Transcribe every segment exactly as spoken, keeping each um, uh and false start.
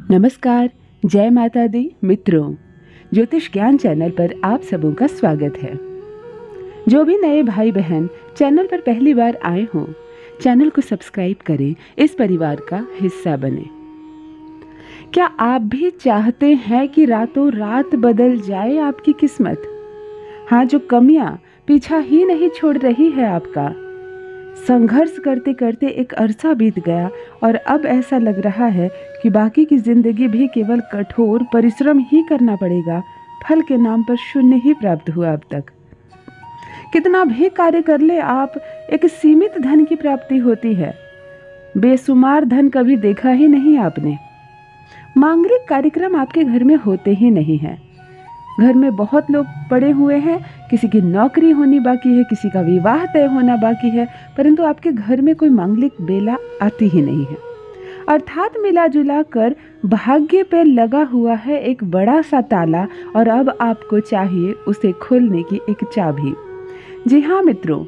नमस्कार, जय माता दी मित्रों। ज्योतिष ज्ञान चैनल पर आप सबों का स्वागत है। जो भी नए भाई बहन चैनल पर पहली बार आए हों, चैनल को सब्सक्राइब करें, इस परिवार का हिस्सा बने। क्या आप भी चाहते हैं कि रातों रात बदल जाए आपकी किस्मत? हाँ, जो कमियां पीछा ही नहीं छोड़ रही है आपका। संघर्ष करते करते एक अरसा बीत गया और अब ऐसा लग रहा है कि बाकी की जिंदगी भी केवल कठोर परिश्रम ही करना पड़ेगा। फल के नाम पर शून्य ही प्राप्त हुआ अब तक। कितना भी कार्य कर ले आप, एक सीमित धन की प्राप्ति होती है। बेशुमार धन कभी देखा ही नहीं आपने। मांगलिक कार्यक्रम आपके घर में होते ही नहीं हैं। घर में बहुत लोग पड़े हुए हैं, किसी की नौकरी होनी बाकी है, किसी का विवाह तय होना बाकी है, परंतु आपके घर में कोई मांगलिक बेला आती ही नहीं है। अर्थात मिला जुला कर भाग्य पे लगा हुआ है एक बड़ा सा ताला और अब आपको चाहिए उसे खोलने की एक चाबी। जी हाँ मित्रों,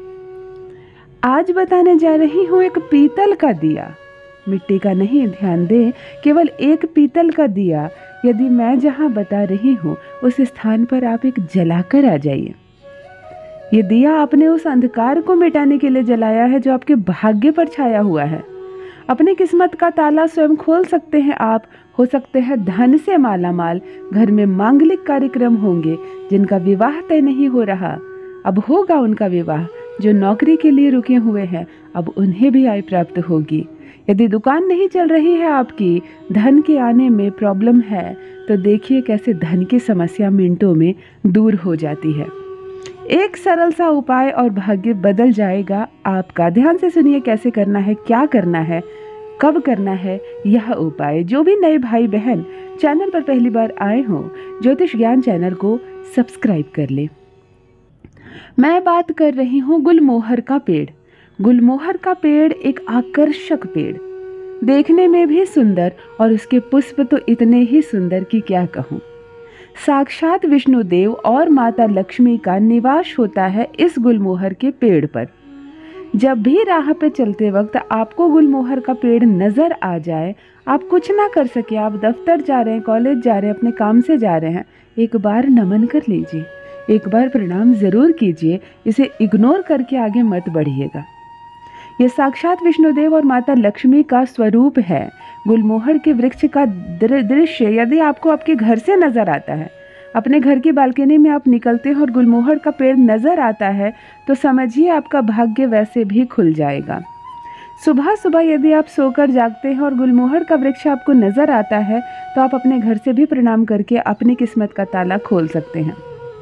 आज बताने जा रही हूँ एक पीतल का दिया। मिट्टी का नहीं, ध्यान दें, केवल एक पीतल का दिया। यदि मैं जहां बता रही हूं उस स्थान पर आप एक जलाकर आ जाइए। ये दिया आपने उस अंधकार को मिटाने के लिए जलाया है जो आपके भाग्य पर छाया हुआ है। अपनी किस्मत का ताला स्वयं खोल सकते हैं आप। हो सकते हैं धन से माला माल। घर में मांगलिक कार्यक्रम होंगे। जिनका विवाह तय नहीं हो रहा, अब होगा उनका विवाह। जो नौकरी के लिए रुके हुए हैं, अब उन्हें भी आय प्राप्त होगी। यदि दुकान नहीं चल रही है आपकी, धन के आने में प्रॉब्लम है, तो देखिए कैसे धन की समस्या मिनटों में दूर हो जाती है। एक सरल सा उपाय और भाग्य बदल जाएगा आपका। ध्यान से सुनिए कैसे करना है, क्या करना है, कब करना है। यह उपाय जो भी नए भाई बहन चैनल पर पहली बार आए हों, ज्योतिष ज्ञान चैनल को सब्सक्राइब कर ले। मैं बात कर रही हूँ गुलमोहर का पेड़। गुलमोहर का पेड़ एक आकर्षक पेड़, देखने में भी सुंदर, और उसके पुष्प तो इतने ही सुंदर कि क्या कहूँ। साक्षात विष्णुदेव और माता लक्ष्मी का निवास होता है इस गुलमोहर के पेड़ पर। जब भी राह पे चलते वक्त आपको गुलमोहर का पेड़ नजर आ जाए, आप कुछ ना कर सके, आप दफ्तर जा रहे हैं, कॉलेज जा रहे हैं, अपने काम से जा रहे हैं, एक बार नमन कर लीजिए, एक बार प्रणाम जरूर कीजिए। इसे इग्नोर करके आगे मत बढ़िएगा। यह साक्षात विष्णुदेव और माता लक्ष्मी का स्वरूप है। गुलमोहर के वृक्ष का दृश्य यदि आपको आपके घर से नजर आता है, अपने घर की बालकनी में आप निकलते हैं और गुलमोहर का पेड़ नजर आता है, तो समझिए आपका भाग्य वैसे भी खुल जाएगा। सुबह सुबह यदि आप सोकर जागते हैं और गुलमोहर का वृक्ष आपको नजर आता है, तो आप अपने घर से भी प्रणाम करके अपनी किस्मत का ताला खोल सकते हैं।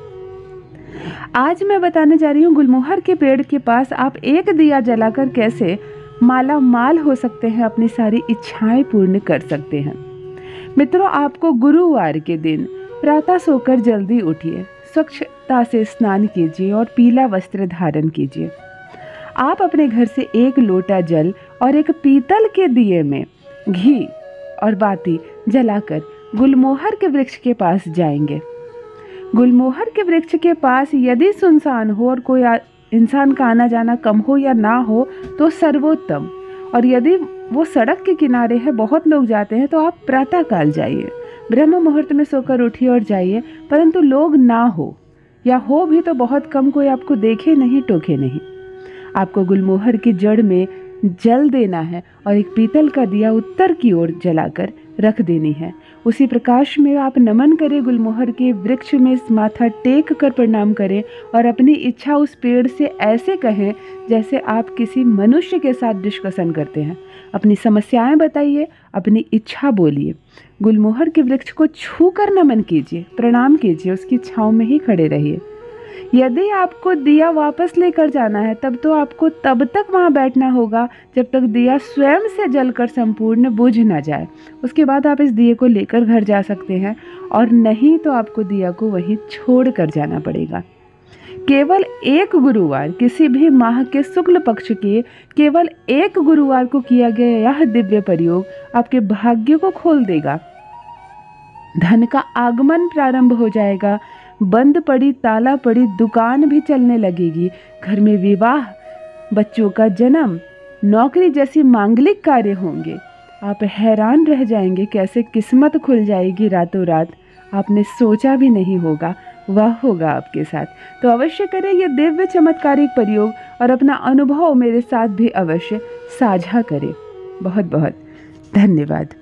आज मैं बताने जा रही हूँ गुलमोहर के पेड़ के पास आप एक दिया जलाकर कैसे माला माल हो सकते हैं, अपनी सारी इच्छाएं पूर्ण कर सकते हैं। मित्रों, आपको गुरुवार के दिन प्रातः सोकर जल्दी उठिए, स्वच्छता से स्नान कीजिए और पीला वस्त्र धारण कीजिए। आप अपने घर से एक लोटा जल और एक पीतल के दिए में घी और बाती जलाकर गुलमोहर के वृक्ष के पास जाएंगे। गुलमोहर के वृक्ष के पास यदि सुनसान हो और कोई इंसान का आना जाना कम हो या ना हो तो सर्वोत्तम, और यदि वो सड़क के किनारे है, बहुत लोग जाते हैं, तो आप प्रातः काल जाइए। ब्रह्म मुहूर्त में सोकर उठिए और जाइए, परंतु लोग ना हो, या हो भी तो बहुत कम, कोई आपको देखे नहीं, टोके नहीं। आपको गुलमोहर की जड़ में जल देना है और एक पीतल का दिया उत्तर की ओर जलाकर रख देनी है। उसी प्रकाश में आप नमन करें, गुलमोहर के वृक्ष में माथा टेक कर प्रणाम करें और अपनी इच्छा उस पेड़ से ऐसे कहें जैसे आप किसी मनुष्य के साथ डिस्कशन करते हैं। अपनी समस्याएं बताइए, अपनी इच्छा बोलिए। गुलमोहर के वृक्ष को छू कर नमन कीजिए, प्रणाम कीजिए, उसकी छांव में ही खड़े रहिए। यदि आपको दिया वापस लेकर जाना है, तब तो आपको तब तक वहाँ बैठना होगा जब तक दिया स्वयं से जलकर संपूर्ण बुझ ना जाए। उसके बाद आप इस दिए को लेकर घर जा सकते हैं, और नहीं तो आपको दिया को वहीं छोड़ कर जाना पड़ेगा। केवल एक गुरुवार, किसी भी माह के शुक्ल पक्ष के केवल एक गुरुवार को किया गया यह दिव्य प्रयोग आपके भाग्य को खोल देगा। धन का आगमन प्रारंभ हो जाएगा। बंद पड़ी, ताला पड़ी दुकान भी चलने लगेगी। घर में विवाह, बच्चों का जन्म, नौकरी जैसी मांगलिक कार्य होंगे। आप हैरान रह जाएंगे कैसे किस्मत खुल जाएगी रातों रात। आपने सोचा भी नहीं होगा वह होगा आपके साथ। तो अवश्य करें ये दिव्य चमत्कारिक प्रयोग और अपना अनुभव मेरे साथ भी अवश्य साझा करें। बहुत बहुत धन्यवाद।